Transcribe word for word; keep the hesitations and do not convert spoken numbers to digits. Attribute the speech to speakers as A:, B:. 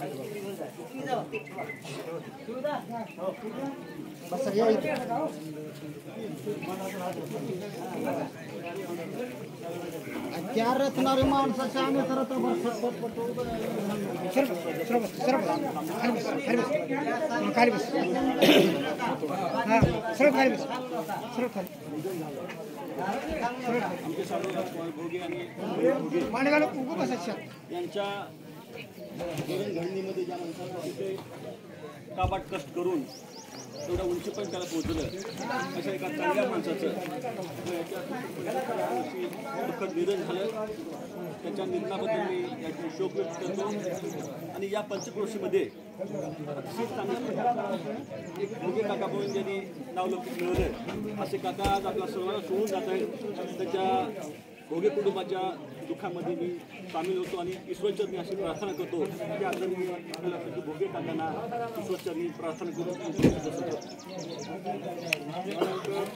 A: चार रचणारे माणसाच्या आम्ही तर खाली बस सरळ खाली बस सरळ खाली मांडगाव उभं बसायचं
B: यांच्या जडणघडणीमध्ये ज्या माणसाला तिथे काबाड कष्ट करून तेवढ्या उंचीपर्यंत त्याला पोहोचलं अशा एका चांगल्या माणसाचं दुःखद निधन झालं. त्याच्या निधनाबद्दल मी याची शोक व्यक्त करतो आणि या पंचक्रोशीमध्ये अतिशय चांगल्या एक भोगे काका म्हणून ज्यांनी नावलौकिक मिळवलं असे काका आज आपल्या सर्वांना सोडून जात आहेत. त्याच्या भोगे कुटुंबाच्या दुःखामध्ये मी सामील होतो आणि ईश्वरचरणी अशी प्रार्थना करतो की आता मी आपल्याला भोगे काकांना ईश्वरचरणी प्रार्थना करून